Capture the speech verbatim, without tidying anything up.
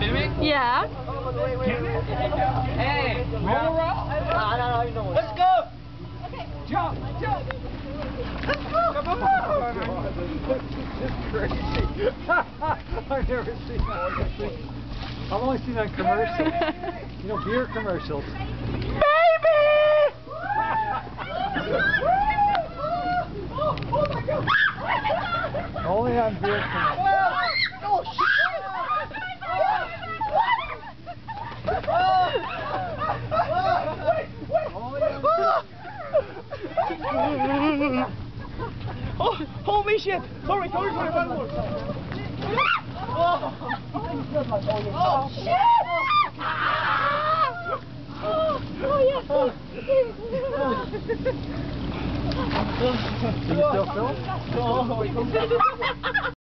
Filming? Yeah. Hey, roll, roll. Let's go. Okay. Jump, jump. Let's go. Come on. This is crazy. I've never seen that. I've only seen that on commercials. You know, beer commercials. Baby! Only on beer commercials. Oh, shit! Oh, holy shit! Sorry, sorry, sorry, one more. Oh, oh shit! Oh, oh yes. Can you still film? Oh,